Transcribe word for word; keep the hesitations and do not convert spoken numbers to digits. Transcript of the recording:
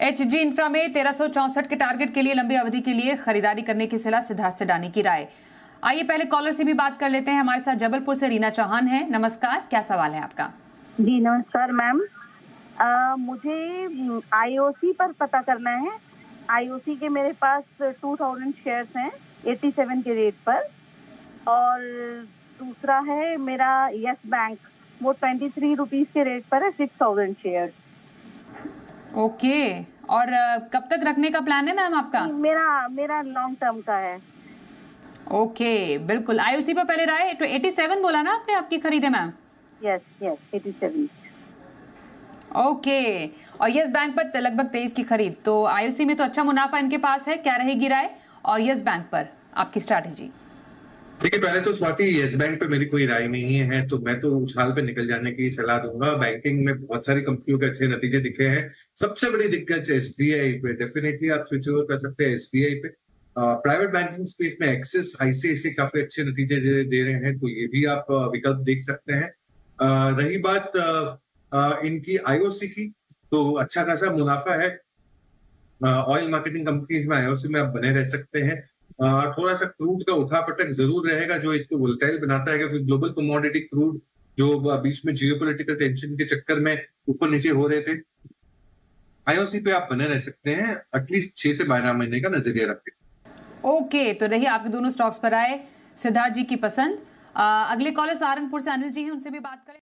Hg infra में तेरह सौ चौसठ के टारगेट के लिए लंबी अवधि के लिए खरीदारी करने की सलाह सिद्धार्थ सिडानी की राय। आइए पहले कॉलर से भी बात कर लेते हैं। हमारे साथ जबलपुर से रीना चौहान है। नमस्कार, क्या सवाल है आपका? जी नमस्कार मैम, मुझे आईओसी पर पता करना है। आईओसी के मेरे पास दो हज़ार शेयर्स हैं सत्तासी के रेट पर, और दूसरा है मेरा यस बैंक, वो तेईस रुपीस के रेट पर है, छह हज़ार शेयर्स। ओके, और कब तक रखने का प्लान है मैम आपका? मेरा मेरा लॉन्ग टर्म का है। ओके, बिल्कुल। आईओसी पर पहले राय, तो सत्तासी बोला ना आपने आपकी खरीद है मैम? यस यस सत्तासी। ओके, और यस बैंक पर लगभग तेईस की खरीद, तो आईओसी में तो अच्छा मुनाफा इनके पास है, क्या रहेगी राय? और यस बैंक पर आपकी स्ट्रैटेजी? देखिए, पहले तो स्वाति, यस बैंक पे मेरी कोई राय नहीं है, तो मैं तो उछाल पे निकल जाने की सलाह दूंगा। बैंकिंग में बहुत सारी कंपनियों के अच्छे नतीजे दिखे हैं। सबसे बड़ी दिक्कत एसबीआई पे, डेफिनेटली आप स्विच ओवर कर सकते हैं एसबीआई पे। प्राइवेट बैंकिंग स्पेस में एक्सिस, आईसीआईसीआई काफी अच्छे नतीजे दे, दे रहे हैं, तो ये भी आप विकल्प देख सकते हैं। आ, रही बात आ, इनकी आईओसी की, तो अच्छा खासा मुनाफा है। ऑयल मार्केटिंग कंपनीज में आईओसी में आप बने रह सकते हैं। Uh, थोड़ा सा क्रूड का उठापटक जरूर रहेगा जो इसको वोलेटाइल बनाता है, क्योंकि ग्लोबल कमोडिटी क्रूड जो बीच में जियोपॉलिटिकल टेंशन के चक्कर में ऊपर नीचे हो रहे थे, आईओसी पे आप बने रह सकते हैं, एटलीस्ट छह से बारह महीने का नजरिया रखें। ओके, तो रही आपके दोनों स्टॉक्स पर आए सिद्धार्थ जी की पसंद। आ, अगले कॉलर सहारनपुर से अनिल जी हैं, उनसे भी बात करें।